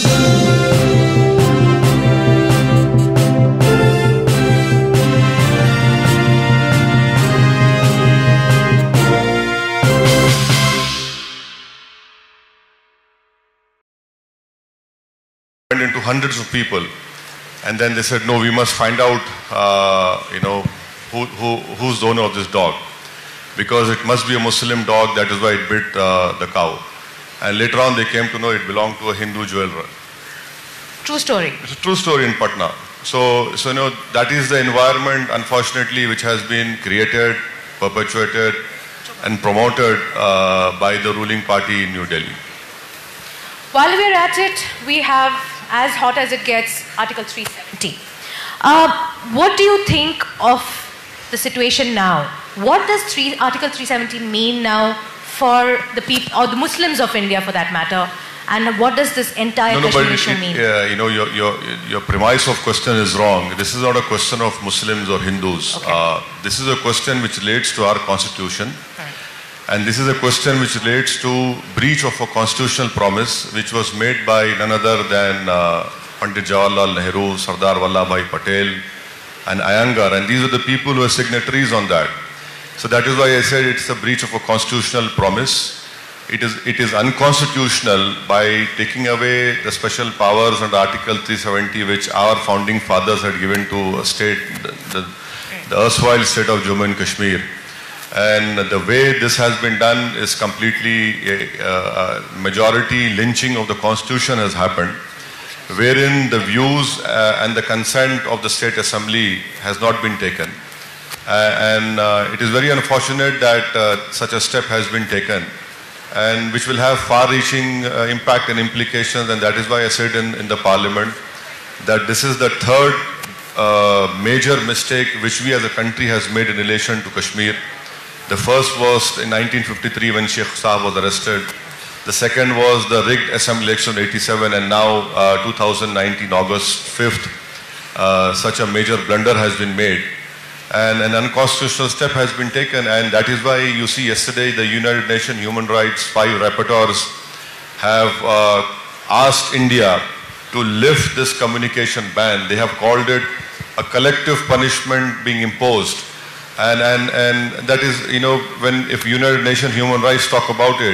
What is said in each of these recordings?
Into hundreds of people, and then they said, no, we must find out, who's the owner of this dog, because it must be a Muslim dog. That is why it bit the cow. And later on, they came to know it belonged to a Hindu jeweler. True story. It's a true story in Patna. So that is the environment, unfortunately, which has been created, perpetuated, and promoted by the ruling party in New Delhi. While we're at it, we have, as hot as it gets, Article 370. What do you think of the situation now? What does Article 370 mean now for the people, or the Muslims of India for that matter? And what does this entire Kashmir issue mean? Your premise of question is wrong. This is not a question of Muslims or Hindus. Okay. This is a question which relates to our constitution. Right. And this is a question which relates to breach of a constitutional promise which was made by none other than Pandit Jawaharlal Nehru, Sardar Vallabhbhai Patel, and Iyengar. And these are the people who are signatories on that. So that is why I said it's a breach of a constitutional promise. It is unconstitutional by taking away the special powers under Article 370 which our founding fathers had given to a state, the erstwhile state of Jammu and Kashmir. And the way this has been done is completely a majority lynching of the constitution has happened, wherein the views and the consent of the state assembly has not been taken. It is very unfortunate that such a step has been taken, and which will have far-reaching impact and implications. And that is why I said in the parliament that this is the third major mistake which we as a country has made in relation to Kashmir. The first was in 1953 when Sheikh Saab was arrested. The second was the rigged assembly election 87, and now 2019 August 5th, such a major blunder has been made. And an unconstitutional step has been taken, and that is why you see yesterday the United Nations Human Rights 5 rapporteurs have asked India to lift this communication ban. They have called it a collective punishment being imposed. And that is, if United Nations Human Rights talk about it,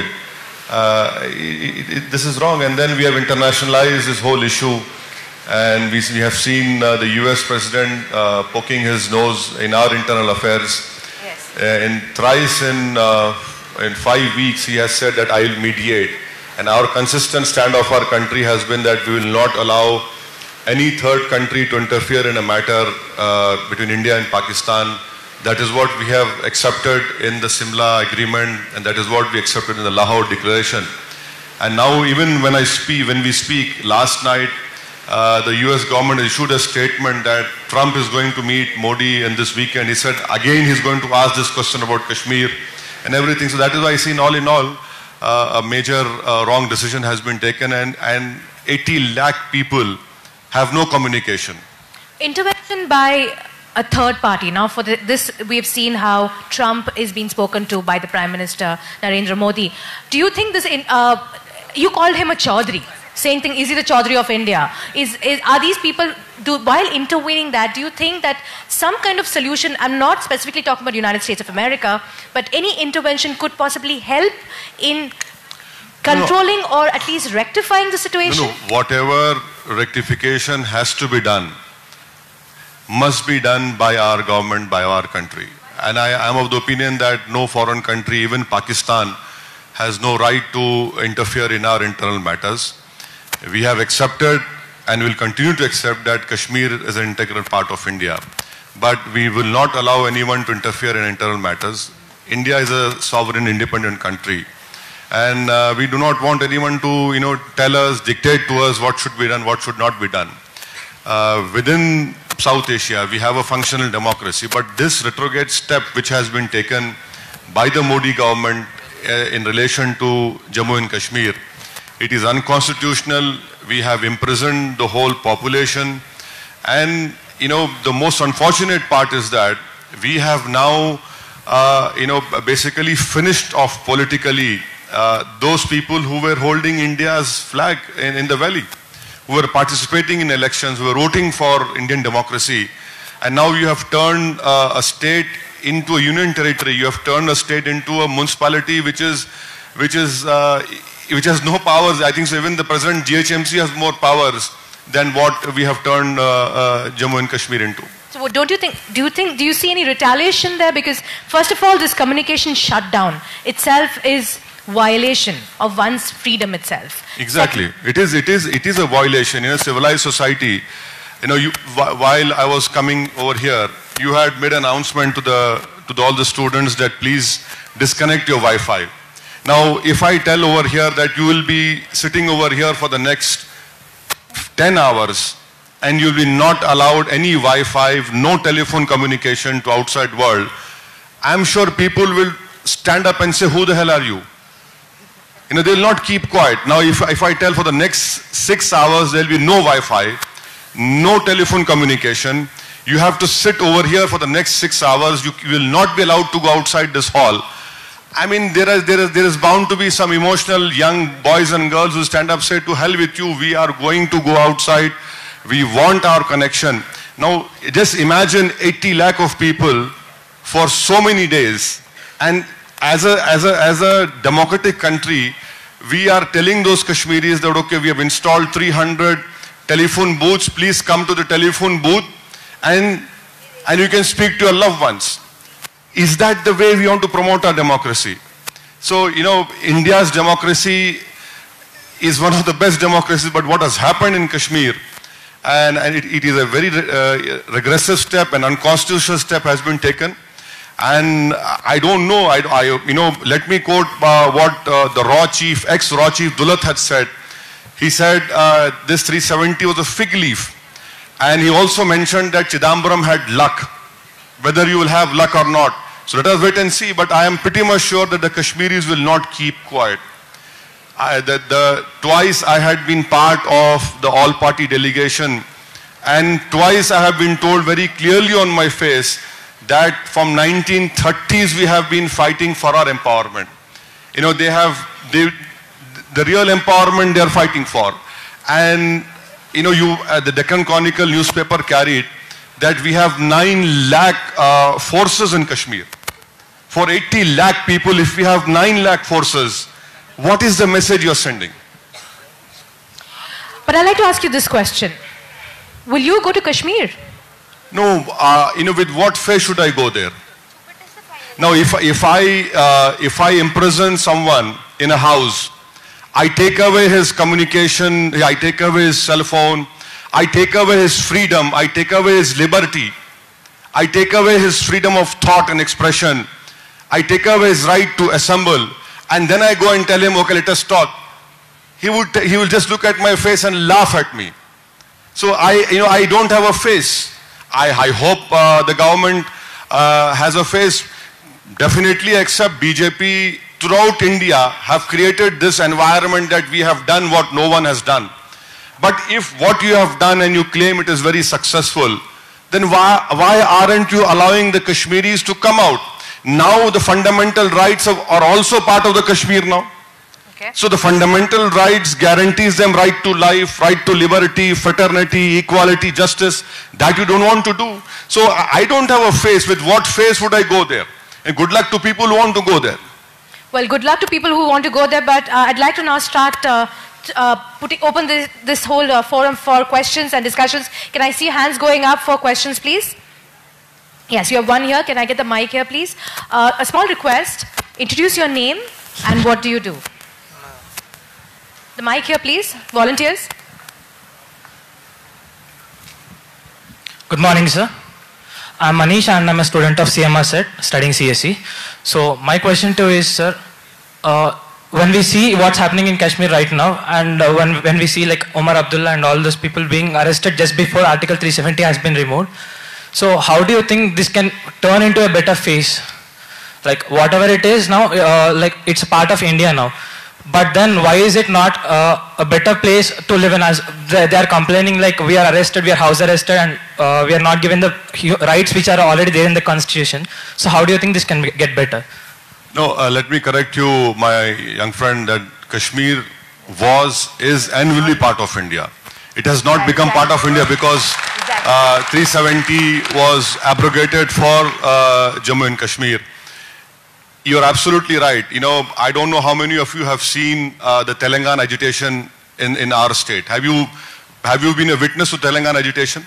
this is wrong. And then we have internationalized this whole issue, and we have seen the US President poking his nose in our internal affairs. Yes. Thrice in 5 weeks he has said that I will mediate. And our consistent stand of our country has been that we will not allow any third country to interfere in a matter between India and Pakistan. That is what we have accepted in the Simla agreement, and that is what we accepted in the Lahore declaration. And now even when we speak, last night the US government issued a statement that Trump is going to meet Modi in this weekend. He said again he's going to ask this question about Kashmir and everything. So that is why I see all in all a major wrong decision has been taken, and 80 lakh people have no communication. Intervention by a third party. Now for this, we have seen how Trump is being spoken to by the Prime Minister, Narendra Modi. Do you think this, you called him a Chaudhry, saying, is he the Chaudhry of India? Are these people, while intervening that, do you think that some kind of solution, I'm not specifically talking about the United States of America, but any intervention could possibly help in controlling or at least rectifying the situation? No, whatever rectification has to be done must be done by our government, by our country. And I am of the opinion that no foreign country, even Pakistan, has no right to interfere in our internal matters. We have accepted and will continue to accept that Kashmir is an integral part of India. But we will not allow anyone to interfere in internal matters. India is a sovereign, independent country. And we do not want anyone to, tell us, dictate to us what should be done, what should not be done. Within South Asia, we have a functional democracy, but this retrograde step which has been taken by the Modi government in relation to Jammu and Kashmir, it is unconstitutional. We have imprisoned the whole population, and the most unfortunate part is that we have now basically finished off politically those people who were holding India's flag in the valley. who were participating in elections, who were voting for Indian democracy, and now you have turned a state into a union territory. You have turned a state into a municipality which has no powers. I think so even the present GHMC has more powers than what we have turned Jammu and Kashmir into. So do you see any retaliation there? Because first of all, this communication shutdown itself is violation of one's freedom itself. Exactly. It is a violation in a civilized society. You know, while I was coming over here, you had made an announcement to all the students that please disconnect your Wi-Fi. Now, if I tell over here that you will be sitting over here for the next 10 hours and you will be not allowed any Wi-Fi, no telephone communication to outside world, I'm sure people will stand up and say, who the hell are you? You know, they will not keep quiet. Now, if I tell for the next 6 hours there will be no Wi-Fi, no telephone communication, you have to sit over here for the next 6 hours, you will not be allowed to go outside this hall. I mean, there is bound to be some emotional young boys and girls who stand up and say, to hell with you, we are going to go outside, we want our connection. Now, just imagine 80 lakh of people for so many days, and as a democratic country, we are telling those Kashmiris that, okay, we have installed 300 telephone booths, please come to the telephone booth and you can speak to your loved ones. Is that the way we want to promote our democracy? So, you know, India's democracy is one of the best democracies, but what has happened in Kashmir, and it is a very regressive step, an unconstitutional step has been taken. And I don't know, you know, let me quote what the ex-Raw Chief Dulat had said. He said this 370 was a fig leaf. And he also mentioned that Chidambaram had luck, whether you will have luck or not. So let us wait and see, but I am pretty much sure that the Kashmiris will not keep quiet. Twice I had been part of the all-party delegation, and twice I have been told very clearly on my face that from 1930s we have been fighting for our empowerment. You know, the real empowerment they are fighting for. And, you know, the Deccan Chronicle newspaper carried that we have 9 lakh forces in Kashmir. For 80 lakh people, if we have 9 lakh forces, what is the message you are sending? But I'd like to ask you this question. Will you go to Kashmir? No, you know, with what face should I go there? Now, if I imprison someone in a house, I take away his communication, I take away his cell phone, I take away his freedom, I take away his liberty, I take away his freedom of thought and expression, I take away his right to assemble, and then I go and tell him, okay, let us talk. He will just look at my face and laugh at me. So I don't have a face. I hope the government has a face. Definitely, except BJP throughout India have created this environment that we have done what no one has done. But if what you have done and you claim it is very successful, then why aren't you allowing the Kashmiris to come out? Now the fundamental rights are also part of the Kashmir now. Okay. So the fundamental rights guarantees them right to life, right to liberty, fraternity, equality, justice. That you don't want to do. So I don't have a face. With what face would I go there? And good luck to people who want to go there. Well, good luck to people who want to go there, but I'd like to now start open this whole forum for questions and discussions. Can I see hands going up for questions, please? Yes, you have one here. Can I get the mic here, please? A small request. Introduce your name and what do you do? The mic here, please. Volunteers. Good morning, sir. I'm Manish and I'm a student of CMR set studying CSE. So my question to you is, sir, when we see what's happening in Kashmir right now, and when we see like Omar Abdullah and all those people being arrested just before Article 370 has been removed, so how do you think this can turn into a better face? Like whatever it is now, like it's a part of India now. But then why is it not a better place to live in? As they are complaining like we are arrested, we are house arrested, and we are not given the rights which are already there in the constitution. So how do you think this can get better? No, let me correct you, my young friend, that Kashmir was, is and will be part of India. It has not become part of India because 370 was abrogated for Jammu and Kashmir. You're absolutely right. You know, I don't know how many of you have seen the Telangana agitation in our state. Have you been a witness to Telangana agitation?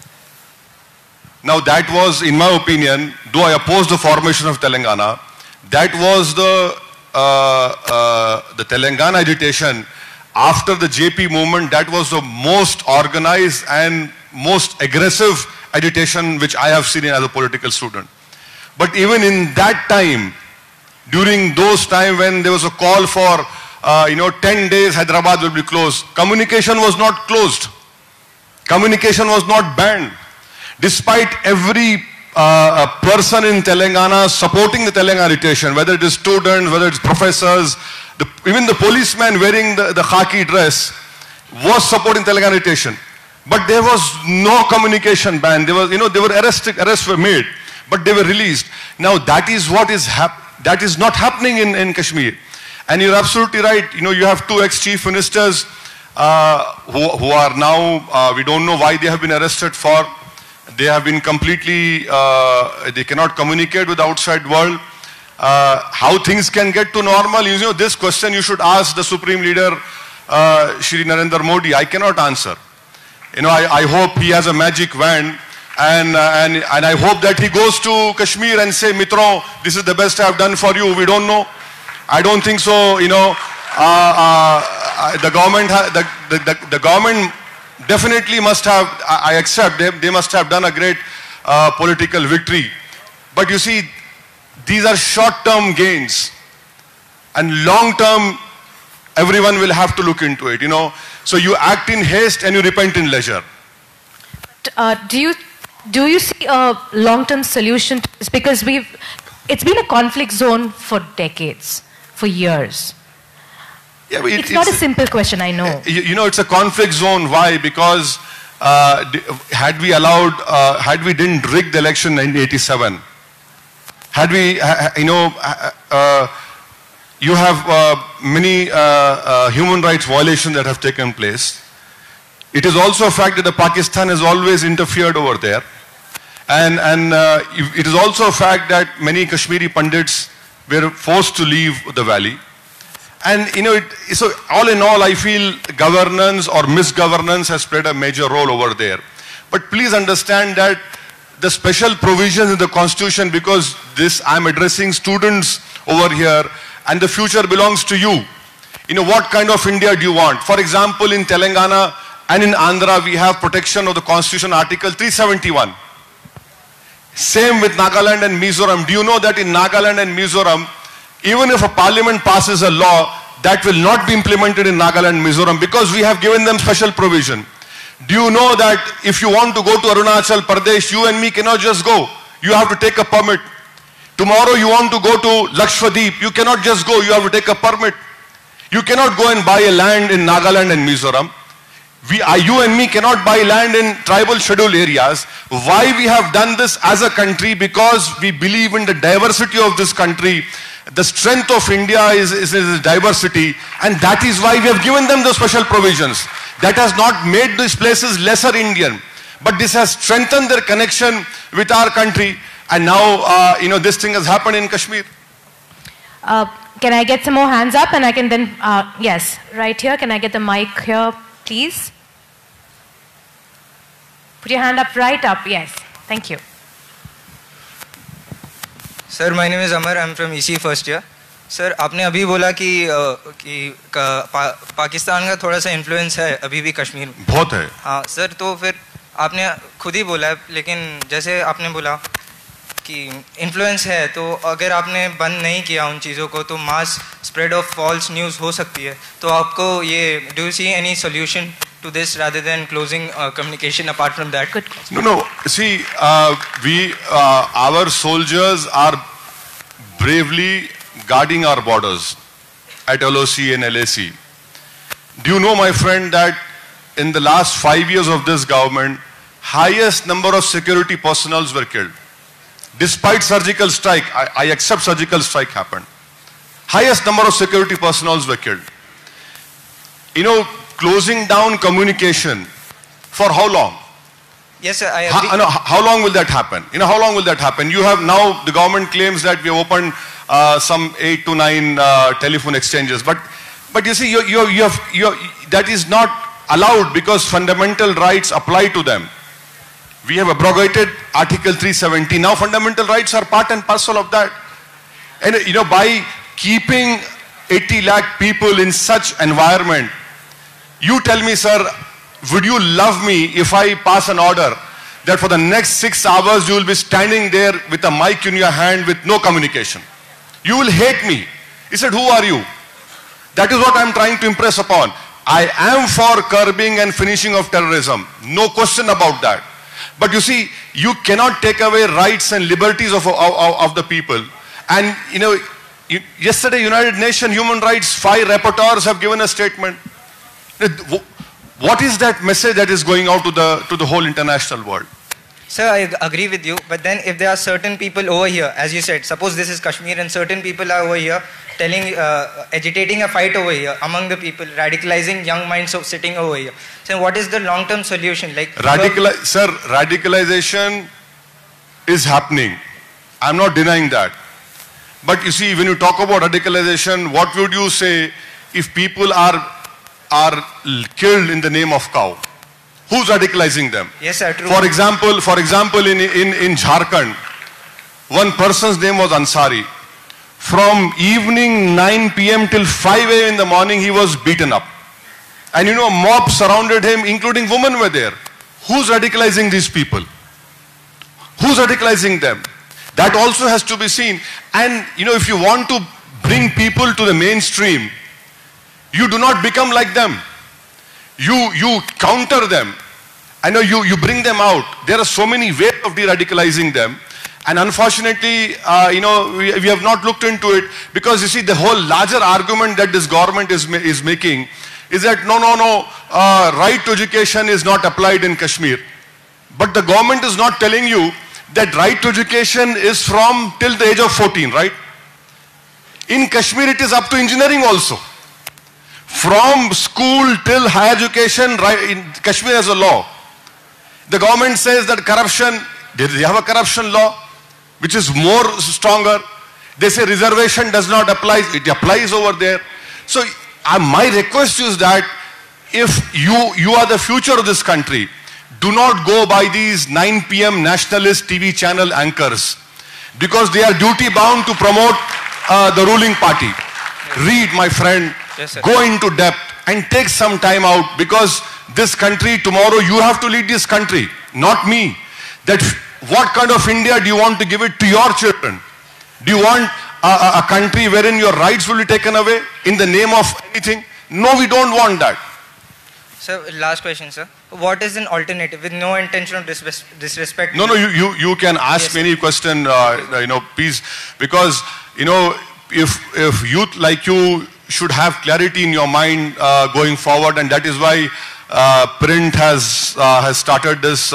Now that was, in my opinion, though I oppose the formation of Telangana, that was the Telangana agitation after the JP movement. That was the most organized and most aggressive agitation which I have seen as a political student. But even in that time, during those times when there was a call for 10 days Hyderabad will be closed, communication was not closed. Communication was not banned. Despite every person in Telangana supporting the Telangana agitation, whether it is students, whether it's professors, even the policeman wearing the khaki dress was supporting Telangana agitation. But there was no communication ban. There was, they were arrests were made, but they were released. Now that is what is that is not happening in Kashmir. And you're absolutely right. You have two ex-chief ministers who are now, we don't know why they have been arrested for. They have been completely, they cannot communicate with the outside world. How things can get to normal? This question you should ask the Supreme Leader, Shri Narendra Modi. I cannot answer. I hope he has a magic wand. And I hope that he goes to Kashmir and say, Mitro, this is the best I have done for you. We don't know. I don't think so. The government definitely must have. I accept they must have done a great political victory. But you see, these are short-term gains, and long-term, everyone will have to look into it. So you act in haste and you repent in leisure. Do you see a long-term solution to this? Because it's been a conflict zone for decades, for years. Yeah, it's not a simple question, I know. It's a conflict zone. Why? Because had we didn't rig the election in 1987, had we, you have many human rights violations that have taken place. It is also a fact that Pakistan has always interfered over there. And it is also a fact that many Kashmiri Pandits were forced to leave the valley. And so all in all, I feel governance or misgovernance has played a major role over there. But please understand that the special provisions in the constitution, because I'm addressing students over here, and the future belongs to you. What kind of India do you want? For example, in Telangana and in Andhra, we have protection of the constitution, Article 371. Same with Nagaland and Mizoram. Do you know that in Nagaland and Mizoram, even if a parliament passes a law, that will not be implemented in Nagaland and Mizoram because we have given them special provision. Do you know that if you want to go to Arunachal Pradesh, you and me cannot just go. You have to take a permit. Tomorrow you want to go to Lakshadweep, you cannot just go, you have to take a permit. You cannot go and buy a land in Nagaland and Mizoram. You and me cannot buy land in tribal scheduled areas. Why we have done this as a country? Because we believe in the diversity of this country. The strength of India is diversity, and that is why we have given them the special provisions. That has not made these places lesser Indian, but this has strengthened their connection with our country. And now, this thing has happened in Kashmir. Can I get some more hands up, and I can then, yes, right here. Can I get the mic here, please? Put your hand up, right up, yes. Thank you. Sir, my name is Amar. I'm from EC first year. Sir, आपने अभी बोला कि पाकिस्तान का थोड़ा सा influence है अभी भी कश्मीर में. बहुत है. हाँ सर, तो फिर आपने खुद ही बोला है, लेकिन जैसे आपने बोला कि इन्फ्लुएंस है, तो अगर आपने बंद नहीं किया उन चीज़ों को, तो mass spread of false news हो सकती है. तो आपको ये, do you see any solution to this rather than closing communication apart from that? Good question. No. See, our soldiers are bravely guarding our borders at LOC and LAC. Do you know, my friend, that in the last 5 years of this government, highest number of security personnel were killed. Despite surgical strike, I accept surgical strike happened. Highest number of security personnel were killed. Closing down communication For how long? Yes, sir, I agree. How long will that happen? How long will that happen? You have now, the government claims that we have opened some 8 to 9 telephone exchanges. But you see, that is not allowed because fundamental rights apply to them. We have abrogated Article 370. Now fundamental rights are part and parcel of that. And by keeping 80 lakh people in such environment, you tell me, sir, would you love me if I pass an order that for the next 6 hours you will be standing there with a mic in your hand with no communication? You will hate me. He said, who are you? That is what I am trying to impress upon. I am for curbing and finishing of terrorism. No question about that. But you see, you cannot take away rights and liberties of the people. And yesterday United Nations Human Rights 5 rapporteurs have given a statement. What is that message that is going out to the whole international world? Sir, I agree with you. But then if there are certain people over here, as you said, suppose this is Kashmir and certain people are over here agitating a fight over here among the people, radicalizing young minds of sitting over here. So what is the long-term solution? Sir, radicalization is happening. I'm not denying that. But you see, when you talk about radicalization, what would you say if people are killed in the name of cow? Who's radicalizing them? Yes, sir, true. For example, in Jharkhand, one person's name was Ansari. From evening 9 p.m. till 5 a.m. in the morning, he was beaten up. And a mob surrounded him, including women were there. Who's radicalizing these people? Who's radicalizing them? That also has to be seen. And if you want to bring people to the mainstream, you do not become like them. You counter them. You bring them out. There are so many ways of de-radicalizing them. And unfortunately, we have not looked into it because you see the whole larger argument that this government is making is that no, right to education is not applied in Kashmir. But the government is not telling you that right to education is from till the age of 14, right? In Kashmir, it is up to engineering also. From school till higher education, right, in Kashmir has a law. The government says that corruption, they have a corruption law, which is more stronger. They say reservation does not apply, it applies over there. So my request is that if you are the future of this country, do not go by these 9 p.m. nationalist TV channel anchors because they are duty bound to promote the ruling party. Read, my friend, yes, go into depth and take some time out because this country, tomorrow you have to lead this country, not me. That what kind of India do you want to give it to your children? Do you want a country wherein your rights will be taken away in the name of anything? No, we don't want that. Sir, last question, sir. What is an alternative with no intention of disrespect? No, you can ask any question, please, because, if youth like you should have clarity in your mind going forward, and that is why Print has started this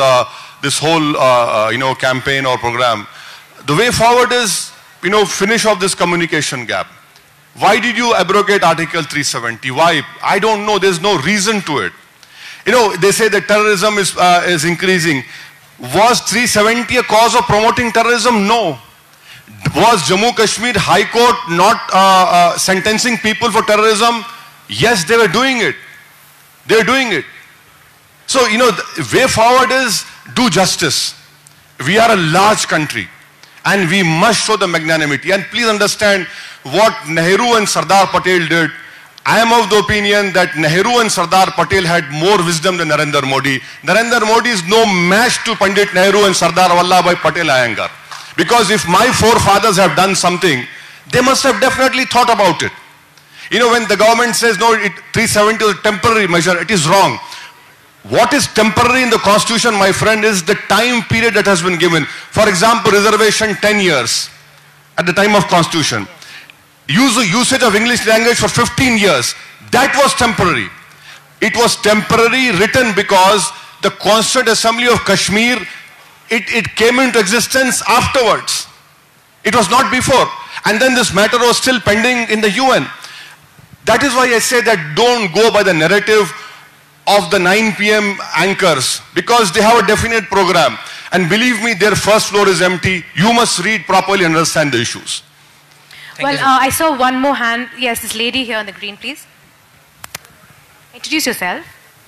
whole campaign or program. The way forward is finish off this communication gap. Why did you abrogate Article 370? Why? I don't know. There's no reason to it. They say that terrorism is increasing. Was 370 a cause of promoting terrorism? No. Was Jammu Kashmir High Court not sentencing people for terrorism? Yes, they were doing it. They were doing it. So, the way forward is do justice. We are a large country and we must show the magnanimity. And please understand what Nehru and Sardar Patel did. I am of the opinion that Nehru and Sardar Patel had more wisdom than Narendra Modi. Narendra Modi is no match to Pandit Nehru and Sardar Vallabhbhai Patel Iyengar. Because if my forefathers have done something, they must have definitely thought about it. When the government says, no, 370 is a temporary measure, it is wrong. What is temporary in the constitution, my friend, is the time period that has been given. For example, reservation 10 years at the time of constitution. Usage of English language for 15 years. That was temporary. It was temporary written because the Constituent Assembly of Kashmir, it came into existence afterwards. It was not before. And then this matter was still pending in the UN. That is why I say that don't go by the narrative of the 9 p.m. anchors because they have a definite program. And believe me, their first floor is empty. You must read properly and understand the issues. Well, I saw one more hand. Yes, this lady here on the green, please. Introduce yourself.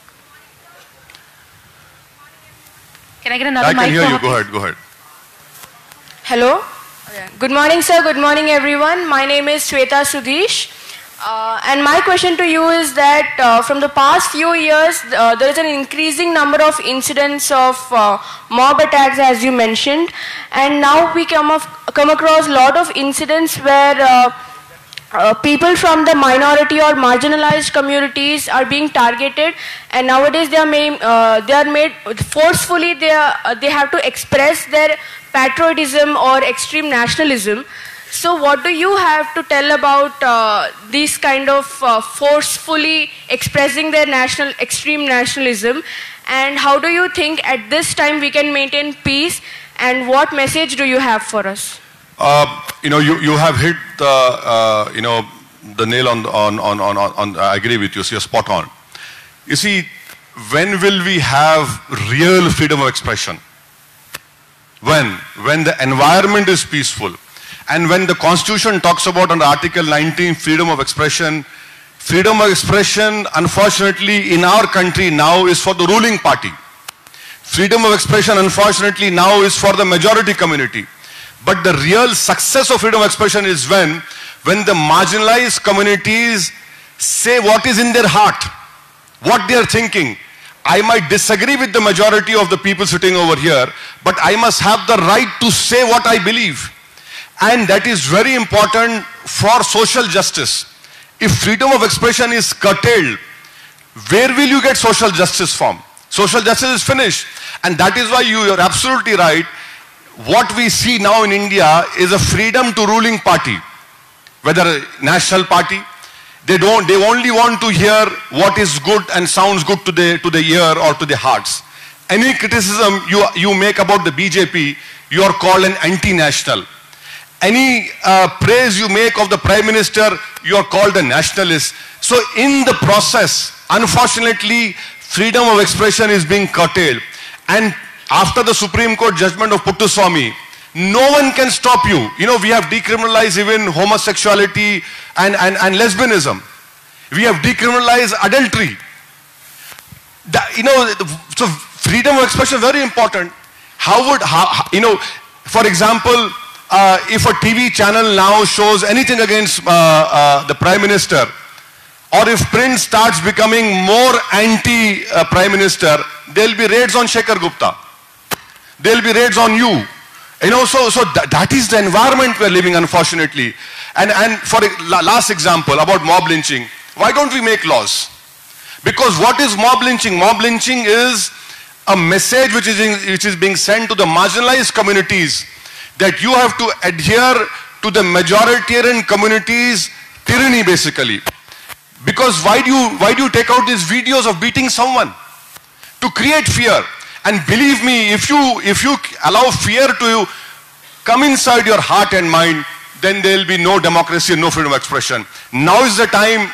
Can I get another mic? I can hear you. Her, Go ahead. Hello. Good morning, sir. Good morning, everyone. My name is Shweta Sudhish. And my question to you is that from the past few years, there is an increasing number of incidents of mob attacks, as you mentioned. And now we come across a lot of incidents where people from the minority or marginalized communities are being targeted, and nowadays they are made forcefully. They have to express their patriotism or extreme nationalism. So what do you have to tell about these kind of forcefully expressing their extreme nationalism, and how do you think at this time we can maintain peace, and what message do you have for us? You have hit the nail on. I agree with you. So you're spot on. You see, when will we have real freedom of expression? When the environment is peaceful, and when the Constitution talks about under Article 19 freedom of expression. Freedom of expression, unfortunately, in our country now is for the ruling party. Freedom of expression, unfortunately, now is for the majority community. But the real success of freedom of expression is when the marginalized communities say what is in their heart, what they are thinking. I might disagree with the majority of the people sitting over here, but I must have the right to say what I believe. And that is very important for social justice. If freedom of expression is curtailed, where will you get social justice from? Social justice is finished. And that is why you are absolutely right. What we see now in India is a freedom to ruling party, whether a national party. They only want to hear what is good and sounds good to the ear or to the hearts. Any criticism you make about the BJP, you are called an anti-national. Any praise you make of the Prime Minister, you are called a nationalist. So in the process, unfortunately, freedom of expression is being curtailed. And after the Supreme Court judgment of Puttaswamy, no one can stop you. You know, we have decriminalized even homosexuality and lesbianism. We have decriminalized adultery. So freedom of expression is very important. For example, if a TV channel now shows anything against the Prime Minister, or if print starts becoming more anti-Prime Minister, there will be raids on Shekhar Gupta. There will be raids on you. So that is the environment we are living, unfortunately. And for a last example about mob lynching, why don't we make laws? Because what is mob lynching? Mob lynching is a message which is being sent to the marginalized communities that you have to adhere to the majoritarian community's tyranny, basically. Because why do you take out these videos of beating someone? To create fear. And believe me, if you allow fear to come inside your heart and mind, then there will be no democracy and no freedom of expression. Now is the time,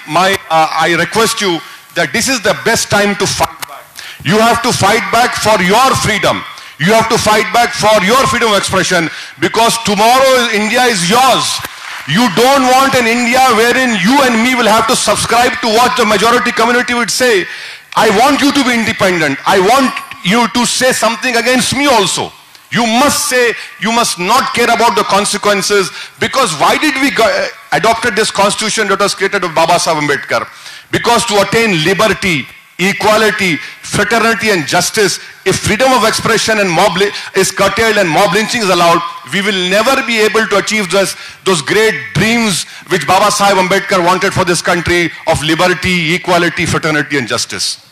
I request you that this is the best time to fight back. You have to fight back for your freedom. You have to fight back for your freedom of expression, because tomorrow India is yours. You don't want an India wherein you and me will have to subscribe to what the majority community would say. I want you to be independent. I want you to say something against me also. You must say, you must not care about the consequences, because why did we adopted this constitution that was created by Baba Sahib Ambedkar? Because to attain liberty, equality, fraternity and justice, if freedom of expression and mob is curtailed and mob lynching is allowed, we will never be able to achieve those great dreams which Baba Sahib Ambedkar wanted for this country of liberty, equality, fraternity and justice.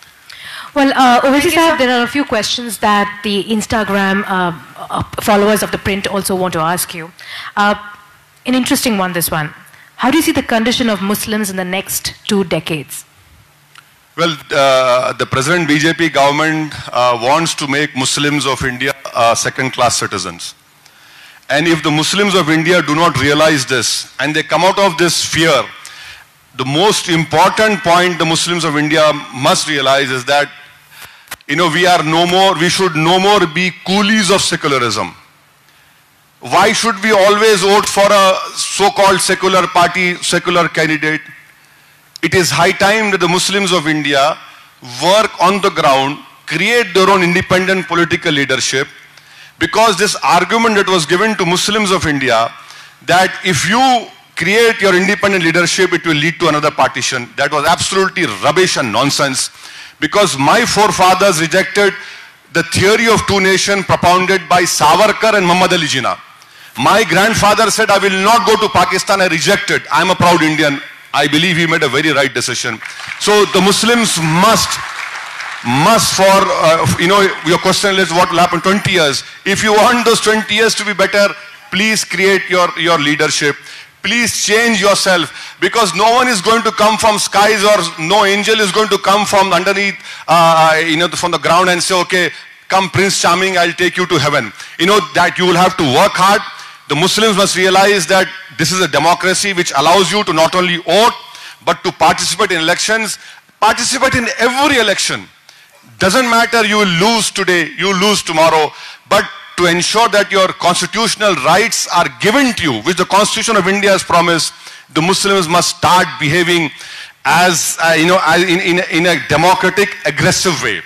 Well, Owaisi Sahib, there are a few questions that the Instagram followers of the print also want to ask you. An interesting one, this one. How do you see the condition of Muslims in the next 2 decades? Well, the present BJP government wants to make Muslims of India second-class citizens. And if the Muslims of India do not realize this, and they come out of this fear, the most important point the Muslims of India must realize is that, we should no more be coolies of secularism. Why should we always vote for a so-called secular party, secular candidate? It is high time that the Muslims of India work on the ground, create their own independent political leadership, because this argument that was given to Muslims of India, that if you create your independent leadership, it will lead to another partition, that was absolutely rubbish and nonsense. Because my forefathers rejected the theory of two nations propounded by Savarkar and Muhammad Ali Jinnah. My grandfather said, I will not go to Pakistan, I reject it. I am a proud Indian. I believe he made a very right decision. So the Muslims must your question is what will happen 20 years. If you want those 20 years to be better, please create your leadership. Please change yourself, because no one is going to come from skies, or no angel is going to come from underneath, from the ground and say, okay, come Prince Charming, I'll take you to heaven. That you will have to work hard. The Muslims must realize that this is a democracy which allows you to not only vote, but to participate in elections, participate in every election. Doesn't matter, you will lose today, you will lose tomorrow, but to ensure that your constitutional rights are given to you, which the Constitution of India has promised, the Muslims must start behaving as, in a democratic, aggressive way.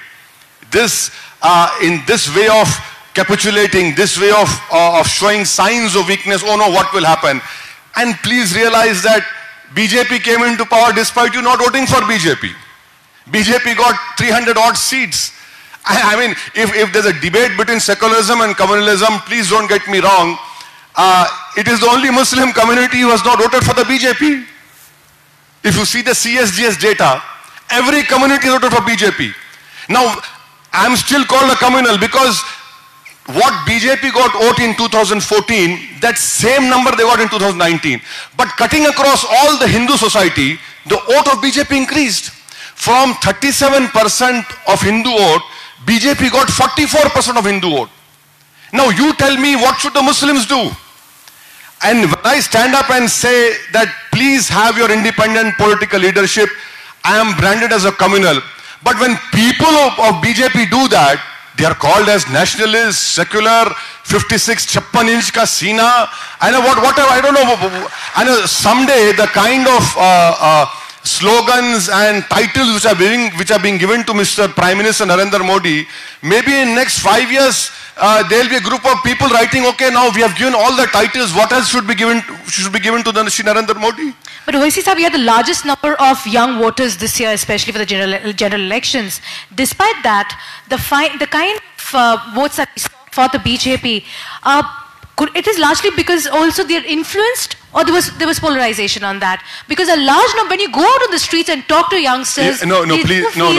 In this way of capitulating, this way of showing signs of weakness, oh no, what will happen? And please realize that BJP came into power despite you not voting for BJP. BJP got 300 odd seats. I mean, if there's a debate between secularism and communalism, please don't get me wrong, it is the only Muslim community who has not voted for the BJP. If you see the CSGS data, every community voted for BJP. Now, I'm still called a communal because what BJP got vote in 2014, that same number they got in 2019. But cutting across all the Hindu society, the vote of BJP increased. From 37% of Hindu vote, BJP got 44% of Hindu vote. Now you tell me, what should the Muslims do? And when I stand up and say that please have your independent political leadership, I am branded as a communal. But when people of BJP do that, they are called as nationalists, secular, 56 56 ka Sina, and whatever, I don't know. And someday the kind of slogans and titles which are being given to Mr. Prime Minister Narendra Modi, maybe in next 5 years there will be a group of people writing, okay, now we have given all the titles, what else should be given to the Narendra Modi? But Owaisi sir, we had the largest number of young voters this year, especially for the general elections. Despite that, the kind of votes that we saw for the BJP, it is largely because also they are influenced, or there was polarization on that. Because a large number, when you go out on the streets and talk to youngsters, no, please, no.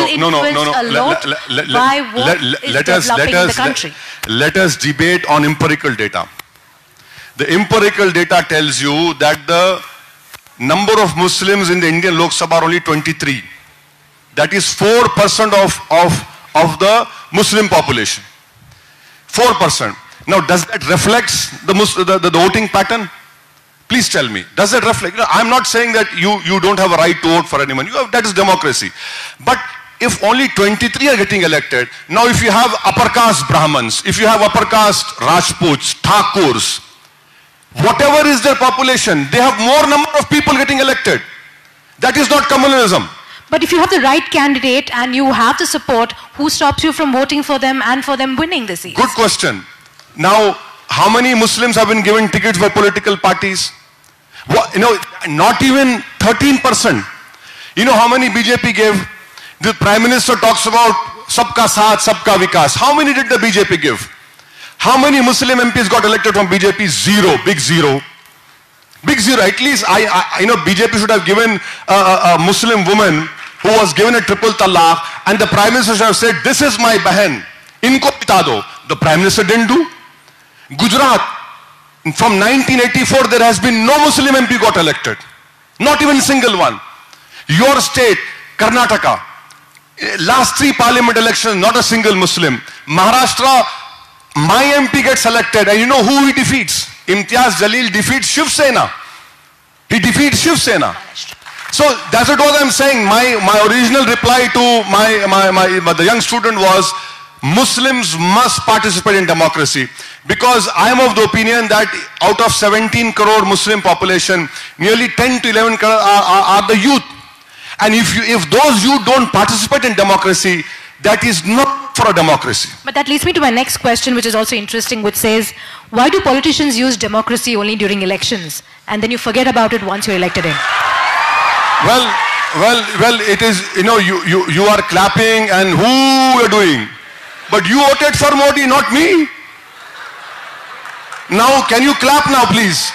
By what is developing in the country. Let us debate on empirical data. The empirical data tells you that the number of Muslims in the Indian Lok Sabha are only 23. That is 4% of the Muslim population. 4%. Now, does that reflect the voting pattern? Please tell me. Does that reflect? I'm not saying that you don't have a right to vote for anyone. That is democracy. But if only 23 are getting elected, now if you have upper caste Brahmins, if you have upper caste Rajputs, Thakurs, whatever is their population, they have more number of people getting elected. That is not communalism. But if you have the right candidate and you have the support, who stops you from voting for them and for them winning the seats? Good question. Now, how many Muslims have been given tickets by political parties? Not even 13%. You know how many BJP gave? The Prime Minister talks about Sabka Saath, Sabka Vikas. How many did the BJP give? How many Muslim MPs got elected from BJP? Zero. Big zero. Big zero. At least, BJP should have given a Muslim woman who was given a triple talaq, and the Prime Minister should have said, this is my bahan, inko bita do. The Prime Minister didn't do. Gujarat, from 1984, there has been no Muslim MP got elected. Not even a single one. Your state, Karnataka, last 3 parliament elections, not a single Muslim. Maharashtra, my MP gets elected, and you know who he defeats? Imtiaz Jalil defeats Shiv Sena. He defeats Shiv Sena. So that's what I'm saying. My original reply to the young student was, Muslims must participate in democracy, because I am of the opinion that out of 17 crore Muslim population, nearly 10 to 11 crore are the youth. And if those youth don't participate in democracy, that is not for a democracy. But that leads me to my next question, which is also interesting, which says, why do politicians use democracy only during elections, and then you forget about it once you're elected in? Well, it is, you are clapping and who you're doing. But you voted for Modi, not me. Now, can you clap now, please?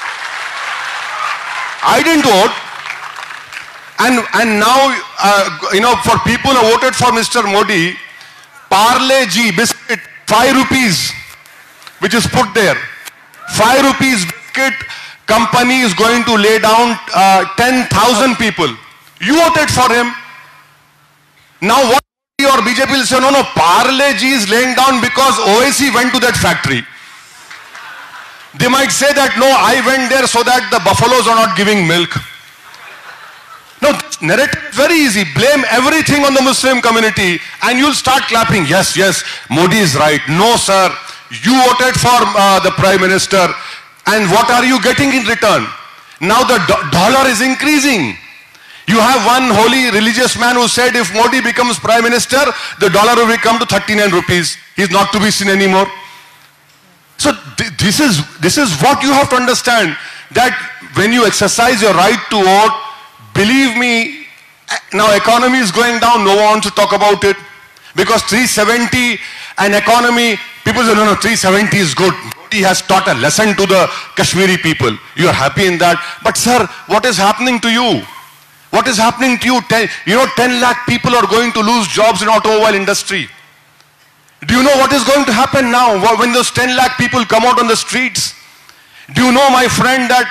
I didn't vote. And now, for people who voted for Mr. Modi, Parle G biscuit, 5 rupees, which is put there. 5 rupees biscuit company is going to lay down 10,000 people. You voted for him. Now what or BJP will say, no, Parle G is laying down because Owaisi went to that factory. They might say that, no, I went there so that the buffaloes are not giving milk. No, this narrative is very easy. Blame everything on the Muslim community and you'll start clapping. Yes, Modi is right. No, sir. You voted for the Prime Minister, and what are you getting in return? Now the dollar is increasing. You have one holy religious man who said if Modi becomes Prime Minister, the dollar will become to 39 rupees. He's not to be seen anymore. So this is what you have to understand, that when you exercise your right to vote, believe me, now economy is going down, no one wants to talk about it. Because 370 and economy, people say, no, 370 is good. Modi has taught a lesson to the Kashmiri people. You are happy in that. But sir, what is happening to you? What is happening to you? 10 lakh people are going to lose jobs in automobile industry. Do you know what is going to happen now when those 10 lakh people come out on the streets? Do you know, my friend, that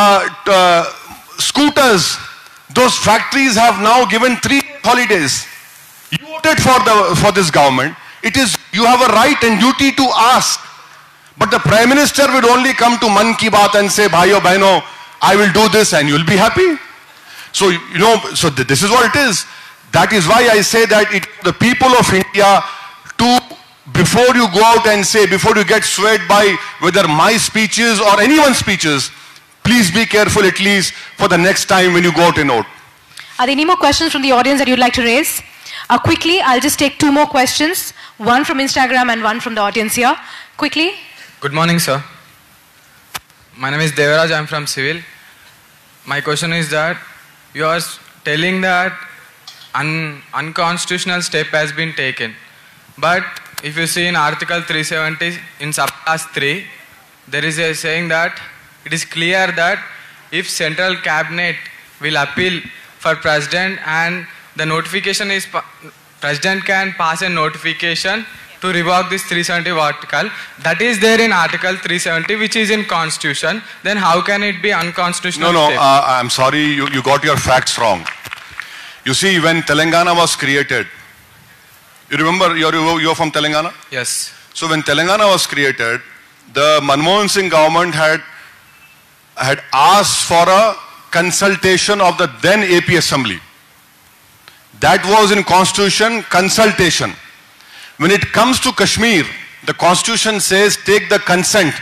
scooters, those factories have now given 3 holidays. You voted for this government. You have a right and duty to ask. But the Prime Minister would only come to Man Ki Baat and say, Bhaiyo, Bahno, I will do this and you will be happy. So, so this is what it is. That is why I say that the people of India, before you go out and say, before you get swayed by whether my speeches or anyone's speeches, please be careful at least for the next time when you go out and vote. Are there any more questions from the audience that you'd like to raise? Quickly, I'll just take 2 more questions. One from Instagram and one from the audience here. Quickly. Good morning, sir. My name is Devaraj. I'm from Civil. My question is that you are telling that unconstitutional step has been taken. But if you see in Article 370 in subclass 3, there is a saying that it is clear that if Central Cabinet will appeal for President and the notification is, President can pass a notification to revoke this 370 article. That is there in Article 370, which is in Constitution. Then how can it be unconstitutional? No, I'm sorry, you got your facts wrong. You see, when Telangana was created, you remember you're from Telangana? Yes. So when Telangana was created, the Manmohan Singh government had asked for a consultation of the then AP Assembly. That was in Constitution, consultation. When it comes to Kashmir, the Constitution says take the consent.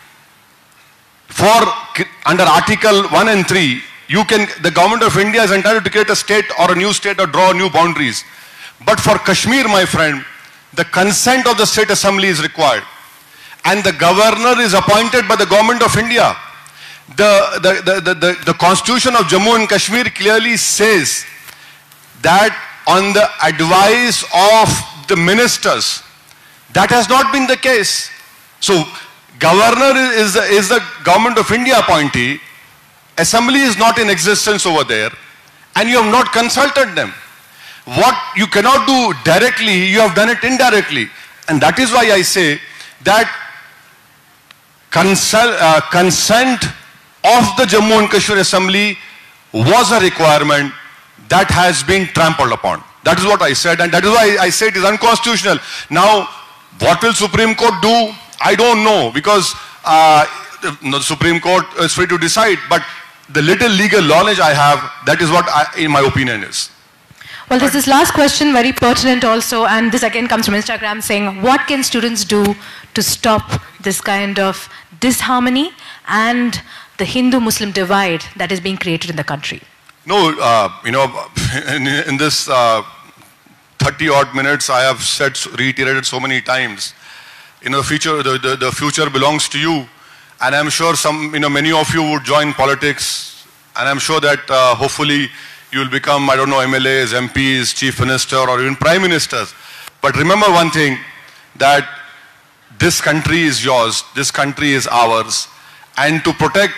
Under Article 1 and 3, the government of India is entitled to create a state or a new state or draw new boundaries. But for Kashmir, my friend, the consent of the state assembly is required. And the governor is appointed by the government of India. The Constitution of Jammu and Kashmir clearly says that on the advice of the ministers. That has not been the case. So, governor is the government of India appointee. Assembly is not in existence over there. And you have not consulted them. What you cannot do directly, you have done it indirectly. And that is why I say that consent of the Jammu and Kashmir Assembly was a requirement that has been trampled upon. That is what I said, and that is why I say it is unconstitutional. Now, what will Supreme Court do? I don't know, because the Supreme Court is free to decide. But the little legal knowledge I have, that is what in my opinion is. Well, this is last question, very pertinent also, and this again comes from Instagram saying, what can students do to stop this kind of disharmony and the Hindu-Muslim divide that is being created in the country? No, in this 30-odd minutes, I have reiterated so many times, the future belongs to you, and I'm sure many of you would join politics, and I'm sure that hopefully you will become, I don't know, MLAs, MPs, Chief Minister, or even Prime Ministers. But remember one thing, that this country is yours, this country is ours, and to protect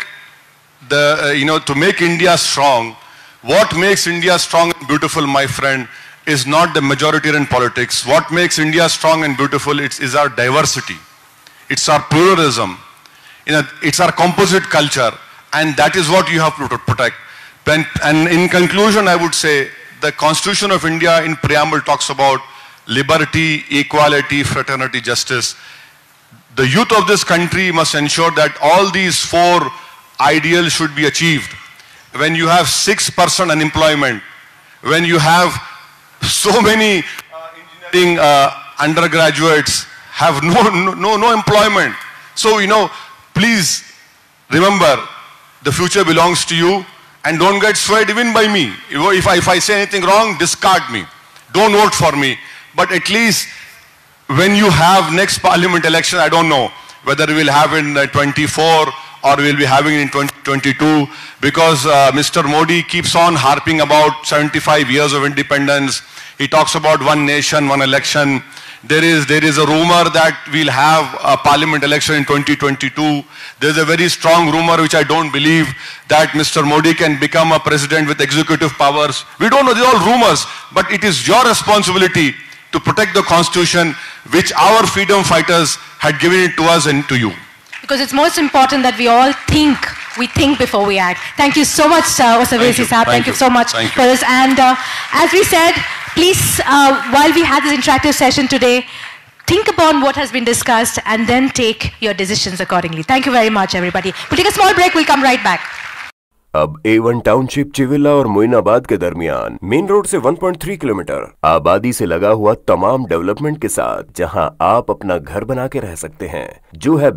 to make India strong, what makes India strong and beautiful, my friend, is not the majoritarian politics. What makes India strong and beautiful is our diversity. It's our pluralism. It's our composite culture, and that is what you have to protect. And in conclusion, I would say the Constitution of India in preamble talks about liberty, equality, fraternity, justice. The youth of this country must ensure that all these four ideals should be achieved. When you have 6% unemployment, when you have so many engineering undergraduates have no employment. So, please remember, the future belongs to you, and don't get swayed even by me. If I say anything wrong, discard me. Don't vote for me. But at least when you have next parliament election, I don't know whether we will have in 24 or we will be having in 2022, because Mr. Modi keeps on harping about 75 years of independence. He talks about one nation, one election. There is a rumor that we'll have a parliament election in 2022. There's a very strong rumor, which I don't believe, that Mr. Modi can become a president with executive powers. We don't know, these are all rumors, but it is your responsibility to protect the Constitution, which our freedom fighters had given it to us and to you. Because it's most important that we all think before we act. Thank you so much, Owaisi Saab. Thank you so much for this. And as we said, please, while we had this interactive session today, think upon what has been discussed and then take your decisions accordingly. Thank you very much, everybody. We'll take a small break. We'll come right back. अब A1 township Chevella और मोइनाबाद के दरमियान main road से 1.3 kilometre आबादी से लगा हुआ तमाम डेवलपमेंट के साथ, जहां आप अपना घर बना के रह सकते हैं, जो है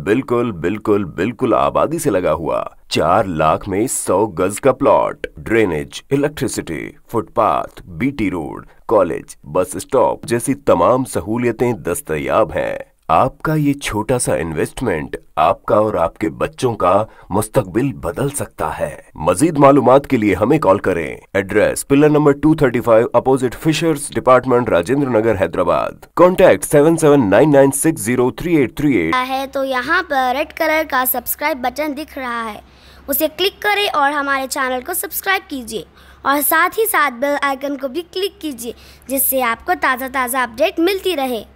बिल्कुल आबादी से लगा हुआ। 4 लाख में 100 गज का plot, drainage, electricity, footpath, BT road, college, bus stop जैसी तमाम सहूलियतें दस्तयाब हैं। आपका ये छोटा सा इन्वेस्टमेंट आपका और आपके बच्चों का मुस्तकबिल बदल सकता है। मजीद मालूमात के लिए हमें कॉल करें। Address pillar number 235 opposite fishers department, Rajendra Nagar, Hyderabad. Contact 7799603838 है। तो यहाँ पर रेड कलर का सब्सक्राइब बटन दिख रहा है, उसे क्लिक करें और हमारे चैनल को सब्सक्राइब कीजिए, और साथ ही साथ बेल आइकन को भी क्लिक कीजिए, जिससे आपको ताज़ा अपडेट मिलती रहे।